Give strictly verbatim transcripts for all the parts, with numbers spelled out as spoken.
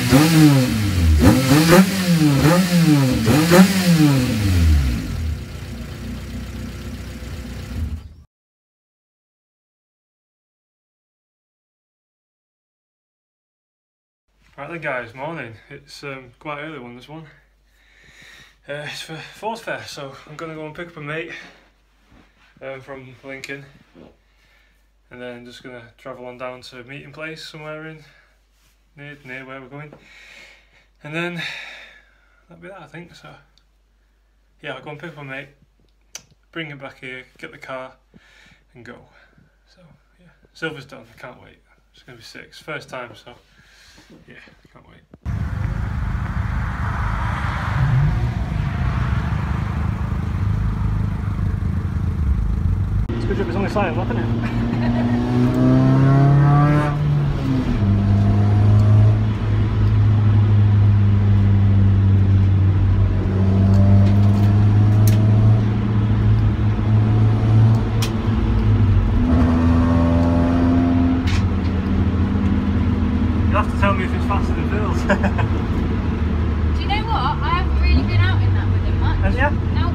Right then guys, morning. It's um, quite early one, this one. Uh, it's for Force Fair, so I'm going to go and pick up a mate um, from Lincoln. And then just going to travel on down to a meeting place somewhere in near, near where we're going. And then that'll be that, I think. So yeah, I'll go and pick up a mate, bring him back here, get the car and go. So yeah, Silver's done, I can't wait. It's going to be sick. It's first time, so yeah, can't wait. It's a good job it's only silent, isn't it? You'll have to tell me if it's faster than Phil's. Do you know what? I haven't really been out in that with him much. Have you? No.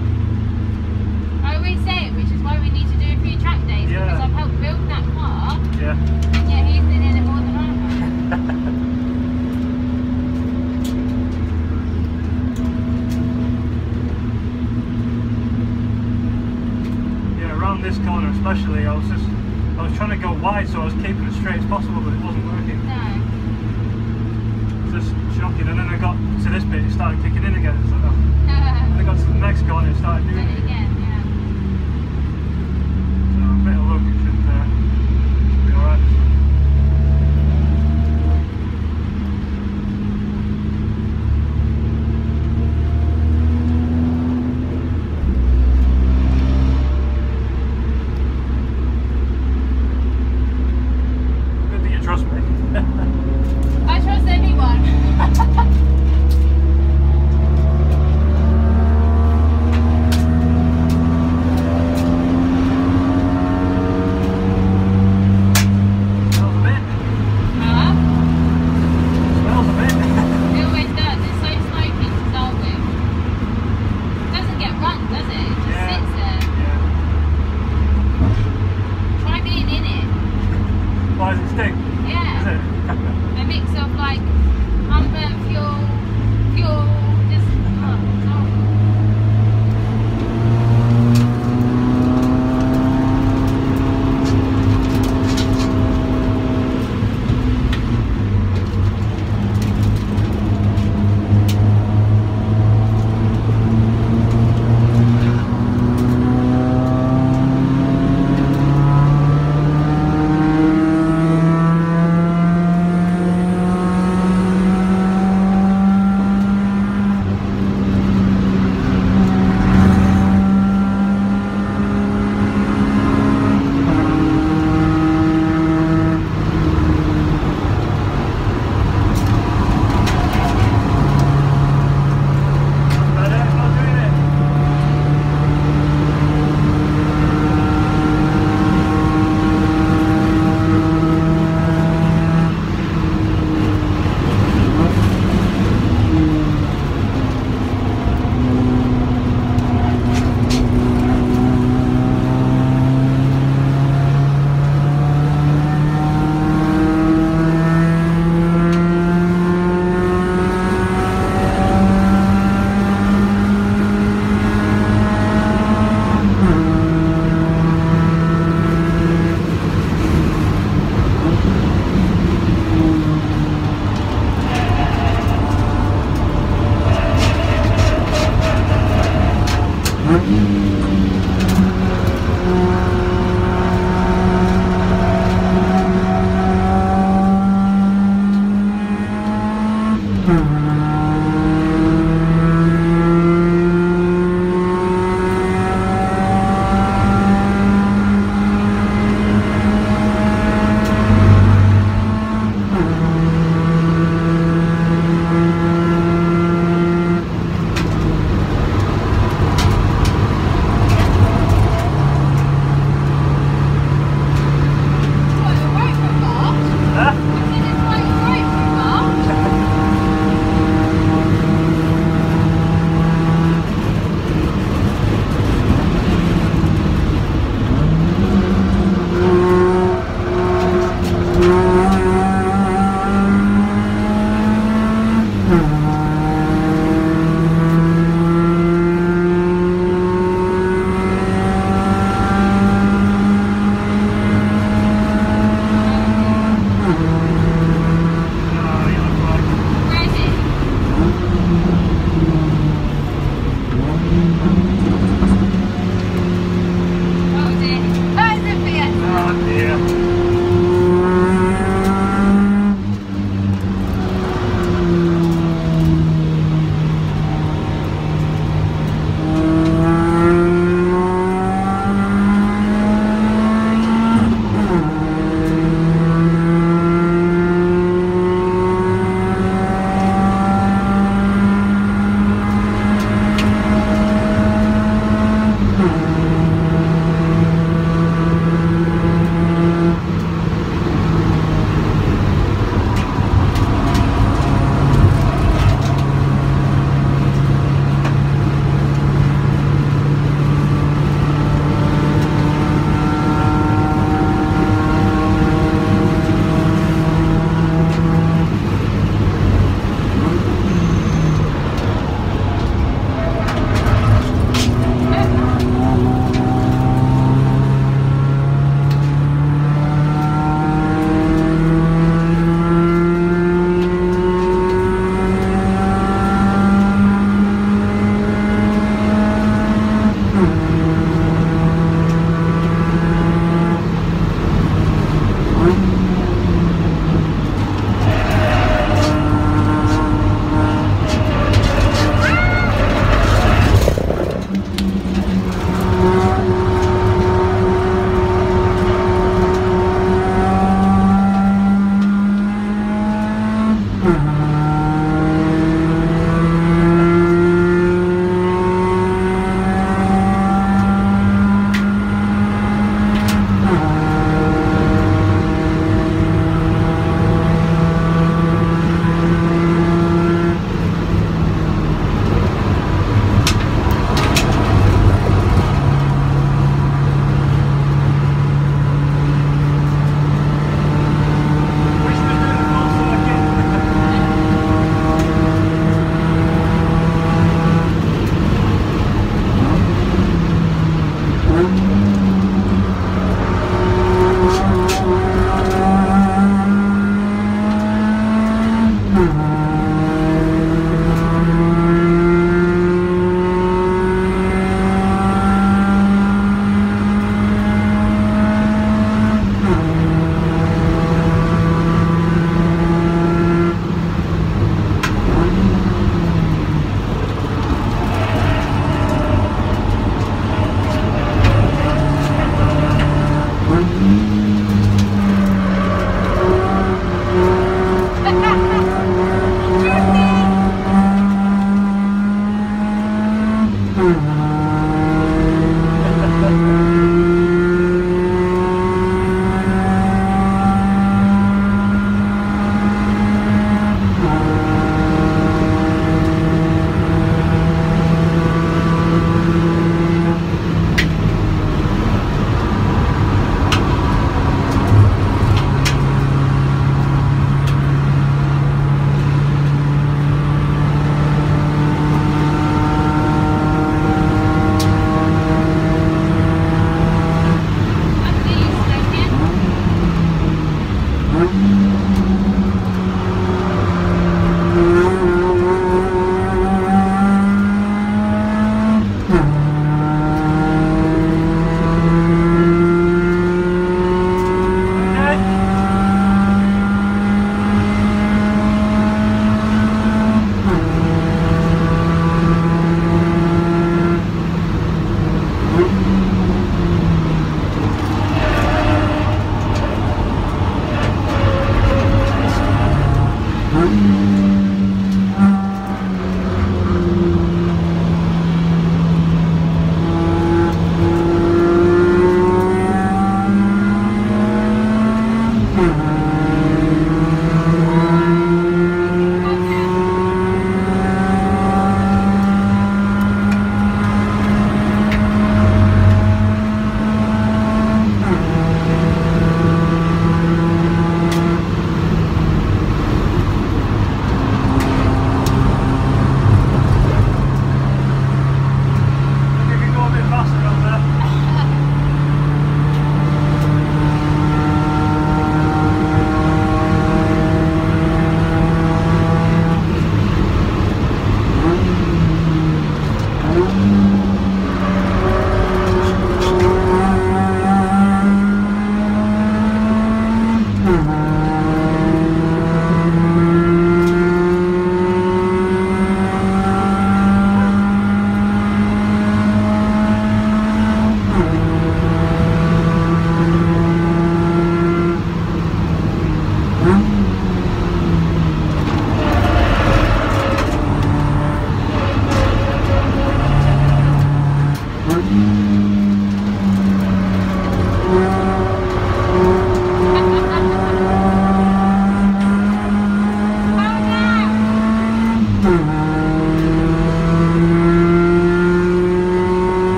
I always say it, which is why we need to do a few track days, Yeah. because I've helped build that car. Yeah. And yet he's been in it more than I have. Yeah, around this corner especially, I was just I was trying to go wide, so I was keeping it straight as possible, but it wasn't working. No. It was just shocking, and then I got to this bit, it started kicking in again. It's like, oh. And I got to the next corner, it started doing Did it it. again, yeah. So a bit of luck, it should uh, be alright. Good that you trust me. I trust anyone. Smells a bit. Huh? Smells a bit. It always does. It's so smoky to start with. It doesn't get run, does it? It just Yeah. sits there. Yeah. Try being in it. Why does it stink? Yeah. Is it? A mix of like unburnt fuel, fuel, just oh, it's horrible.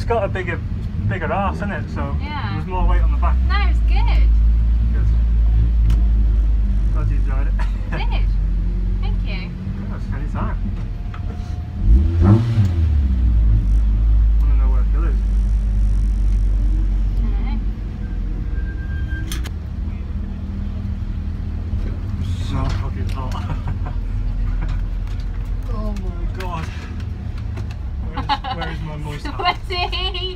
it's got a bigger, bigger arse, isn't it? So Yeah. there's more weight on the back. No, it's good. Good. Glad you enjoyed it. Good. Thank you. Good, anytime. I want to know where Phil is. So fucking hot. Oh my god. Where is, where is my moist hat? Sweaty.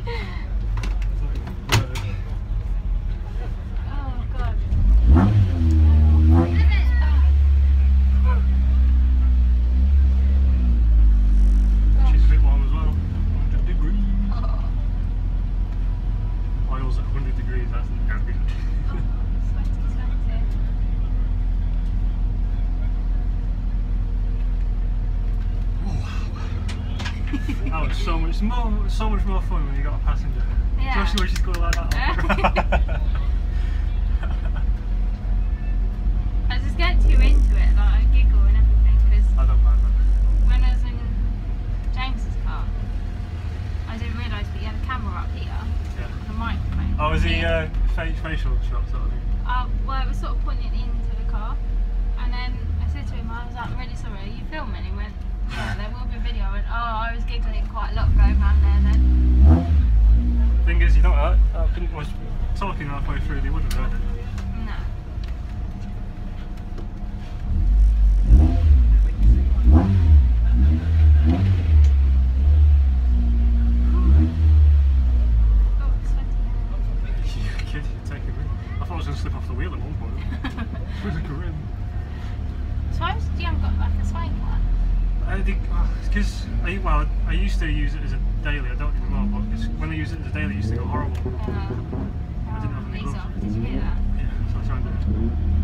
Oh god. She's a bit warm as well. one hundred degrees. Oil's at one hundred degrees, that's not good. Sweaty, sweaty. That was so much more, so much more fun when you got a passenger. Yeah. Especially when she's going like that. I just get too into it, like I giggle and everything, because I don't mind that. when I was in James's car, I didn't realise that he had a camera up here Yeah. and a microphone. Oh, was he uh, fa facial shot sort of thing? Uh, well, it was sort of pointing into the car, and then I said to him, I was like, I'm really sorry, are you filming? He went, yeah, there will be a video. I went, oh, I was giggling quite a lot going around there then. Thing is, you know what? I, I didn't- was talking halfway through, they wouldn't have heard it. No. Oh, it's sweaty. You kid, you're taking me. I thought I was going to slip off the wheel at one point. It was a grim. Suppose you haven't got like a swank one. I think, because, I, well, I used to use it as a daily, I don't anymore, but it's, when I use it as a daily, it used to go horrible. Uh, I didn't have any these gloves. off. Did you hear that? Yeah, so I was trying to do it.